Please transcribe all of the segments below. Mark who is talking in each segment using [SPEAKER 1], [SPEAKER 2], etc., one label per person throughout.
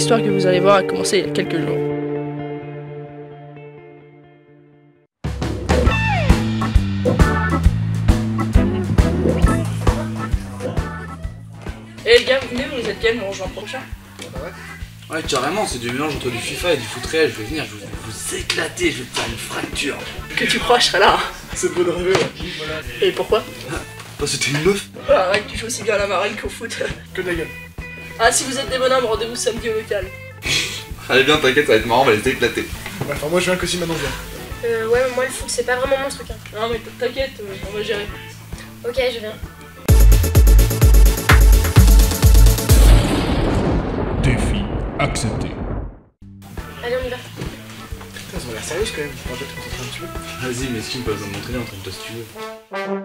[SPEAKER 1] l'histoire que vous allez voir a commencé il y a quelques jours. Eh les gars, vous venez, vous êtes game, on rejoint prochain.
[SPEAKER 2] Ouais, carrément, c'est du mélange entre du FIFA et du foot réel. Je vais venir, je vais vous éclater, je vais te faire une fracture.
[SPEAKER 1] Que tu crois, je serai là.
[SPEAKER 2] C'est beau de rêver, ouais.
[SPEAKER 1] Et pourquoi?
[SPEAKER 2] Parce que t'es une meuf.
[SPEAKER 1] Ah, arrête, tu joues aussi bien à la marelle qu'au foot.
[SPEAKER 2] Que de la gueule.
[SPEAKER 1] Ah, si vous êtes des bonhommes, rendez-vous samedi au local.
[SPEAKER 2] Allez bien, t'inquiète, ça va être marrant, on va les éclater.
[SPEAKER 3] Ouais, enfin moi je viens que si maintenant je viens.
[SPEAKER 4] Ouais, moi le foot c'est pas vraiment mon truc. Hein.
[SPEAKER 1] Non mais t'inquiète, on va gérer.
[SPEAKER 4] Ok, je viens.
[SPEAKER 5] Défi accepté.
[SPEAKER 4] Allez, on y va.
[SPEAKER 3] Putain, ça a l'air sérieux quand même. On va peut-être concentrer un petit peu.
[SPEAKER 2] Vas-y, mais Skin, pas besoin de m'entraîner, entraîne-toi si tu veux.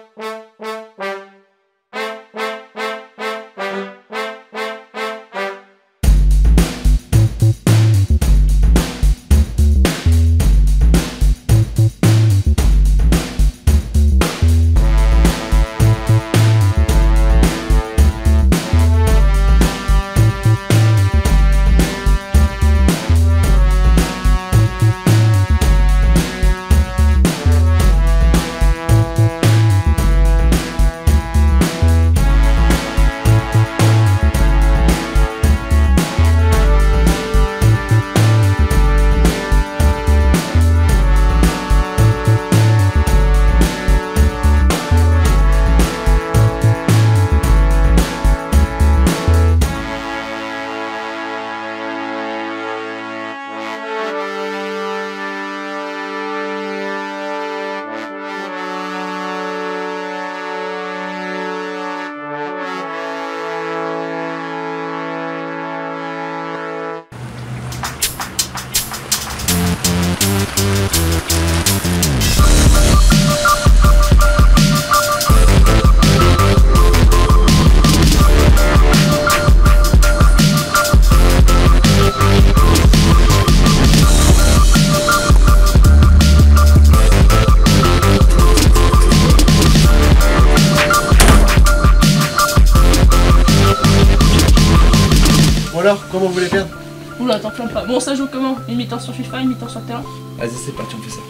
[SPEAKER 3] Alors, comment vous voulez perdre?
[SPEAKER 1] Oula, t'enflamme pas. Bon, ça joue comment? Une mi-temps sur FIFA, une mi-temps sur le terrain?
[SPEAKER 2] Vas-y, c'est parti, on fait ça.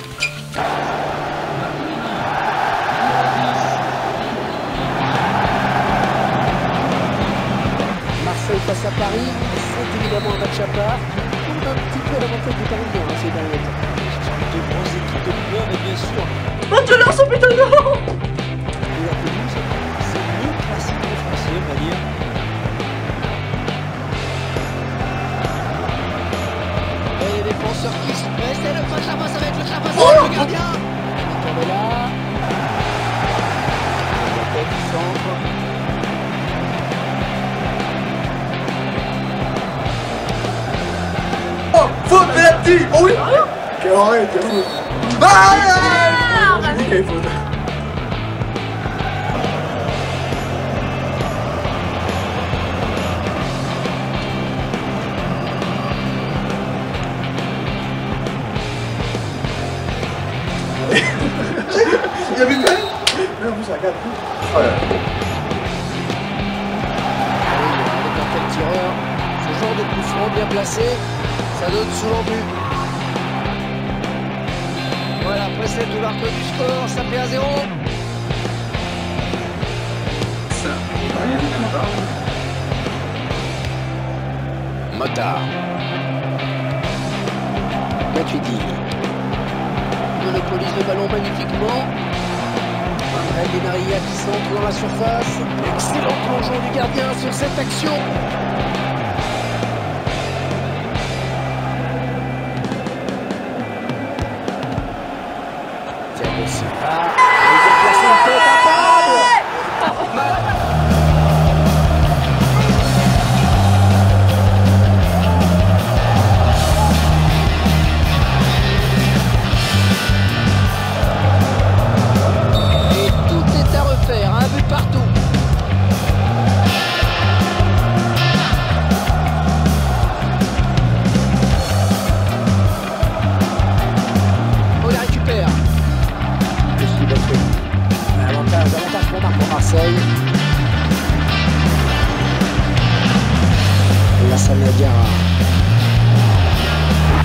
[SPEAKER 6] Marseille face à Paris, c'est évidemment un match à part. On a un petit peu l'avantage du Parisien ces derniers temps. Deux grosses équipes de Ligue 1, mais bien sûr.
[SPEAKER 1] Oh, tu lances, oh putain, non!
[SPEAKER 6] Et la pelouse, c'est le classique français, on va dire. Et les défenseurs qui se pressent, et le face-à-face avec le Cravassa, le gardien. On est là. La tête du centre.
[SPEAKER 3] Oh, faute penalty! Oh oui! Ok, arrête, t'es fou! Ah! J'ai dit qu'il y avait faute. Il y avait une balle? Mais en plus, regarde. Oh là là.
[SPEAKER 6] Avec un tel tireur, ce genre de coup franc bien placé, ça donne souvent but. Voilà, pressé tout l'arc du score, ça fait 1-0. Motard. Matuidi. Monopolise le ballon magnifiquement. André Di Maria qui centre dans la surface. Excellent plongeon du gardien sur cette action. Thiago Silva. Il vient placer une tête imparable. Et tout est à refaire, un but partout.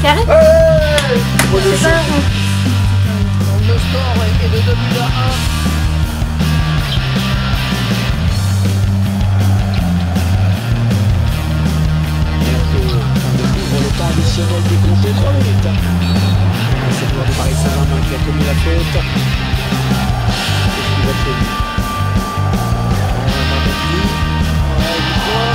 [SPEAKER 4] Carré.
[SPEAKER 3] Oh, le
[SPEAKER 4] C'est pas un rond.
[SPEAKER 6] Le score est de 2 buts à 1. Pour le temps additionnel du compte de 3 minutes. C'est le joueur de Paris Saint-Germain qui a commis la faute. Qu'est-ce qu'il va faire? Du point.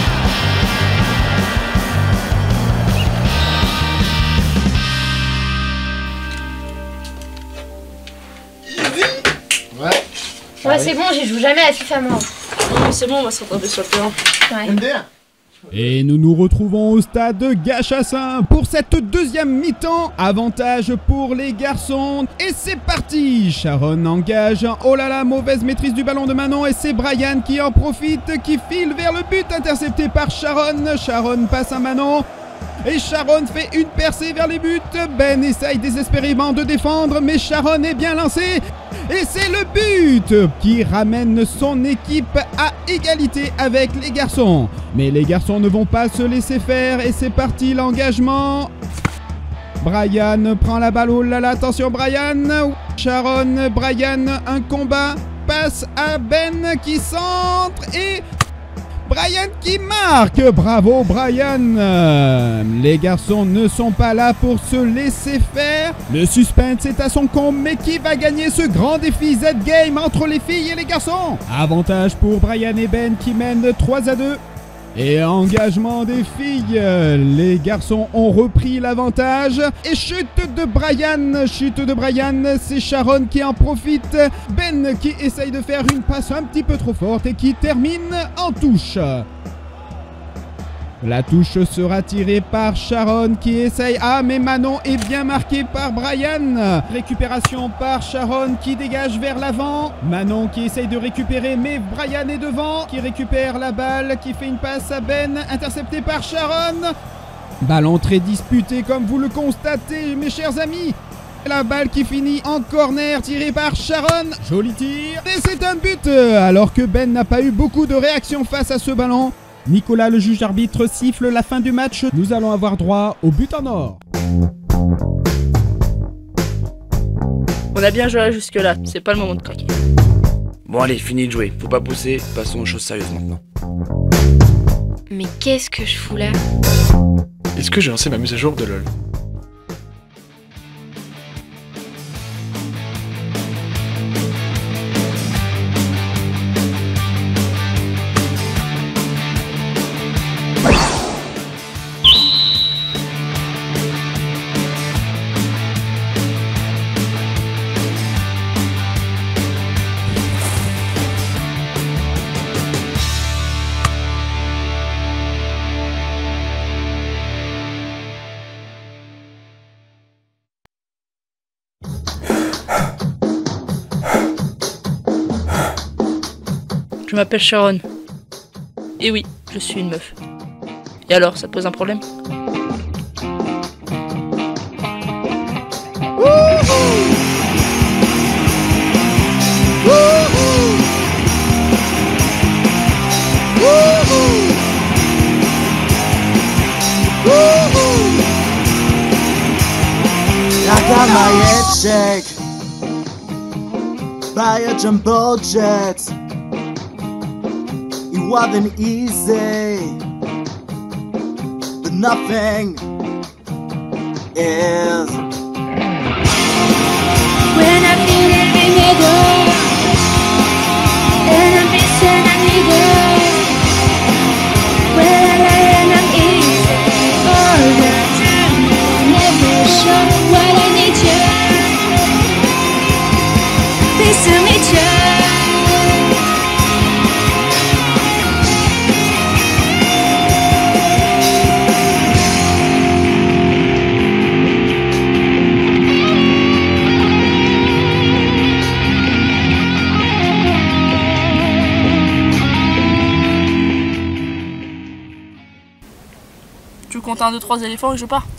[SPEAKER 3] Ouais.
[SPEAKER 4] Ouais, c'est bon, j'y joue jamais à FIFA moi.
[SPEAKER 1] Non, mais c'est bon, on va se rattraper sur le terrain.
[SPEAKER 4] Ouais.
[SPEAKER 3] MDR.
[SPEAKER 5] Et nous nous retrouvons au stade Gachassin pour cette deuxième mi-temps. Avantage pour les garçons. Et c'est parti. Sharon engage. Oh là là, mauvaise maîtrise du ballon de Manon. Et c'est Brian qui en profite, qui file vers le but, intercepté par Sharon. Sharon passe à Manon. Et Sharon fait une percée vers les buts. Ben essaye désespérément de défendre, mais Sharon est bien lancé. Et c'est le but qui ramène son équipe à égalité avec les garçons. Mais les garçons ne vont pas se laisser faire et c'est parti l'engagement. Brian prend la balle, oh là là, attention Brian. Sharon, Brian, un combat, passe à Ben qui centre et... Brian qui marque. Bravo Brian. Les garçons ne sont pas là pour se laisser faire. Le suspense est à son comble, mais qui va gagner ce grand défi Z-Game entre les filles et les garçons? Avantage pour Brian et Ben qui mènent 3-2. Et engagement des filles, les garçons ont repris l'avantage. Et chute de Brian, c'est Sharon qui en profite. Ben qui essaye de faire une passe un petit peu trop forte et qui termine en touche. La touche sera tirée par Sharon qui essaye... Ah, mais Manon est bien marquée par Brian. Récupération par Sharon qui dégage vers l'avant. Manon qui essaye de récupérer, mais Brian est devant. Qui récupère la balle, qui fait une passe à Ben. Intercepté par Sharon. Ballon très disputé comme vous le constatez, mes chers amis. La balle qui finit en corner, tirée par Sharon. Joli tir. Et c'est un but. Alors que Ben n'a pas eu beaucoup de réactions face à ce ballon. Nicolas, le juge arbitre, siffle la fin du match. Nous allons avoir droit au but en or.
[SPEAKER 1] On a bien joué jusque-là, c'est pas le moment de craquer.
[SPEAKER 2] Bon allez, fini de jouer. Faut pas pousser, passons aux choses sérieuses maintenant.
[SPEAKER 4] Mais qu'est-ce que je fous là?
[SPEAKER 7] Est-ce que j'ai lancé ma mise à jour de LoL?
[SPEAKER 1] Je m'appelle Sharon. Et oui, je suis une meuf. Et alors, ça pose un problème?
[SPEAKER 3] I got my head check by a jumbo jet. It wasn't easy, but nothing is.
[SPEAKER 8] When I feel every nigga, and I'm missing a nigga. When I am I'm easy, all the time, never show what I need you. Please to meet you.
[SPEAKER 1] Tu comptes 1, 2, 3 éléphants et je pars.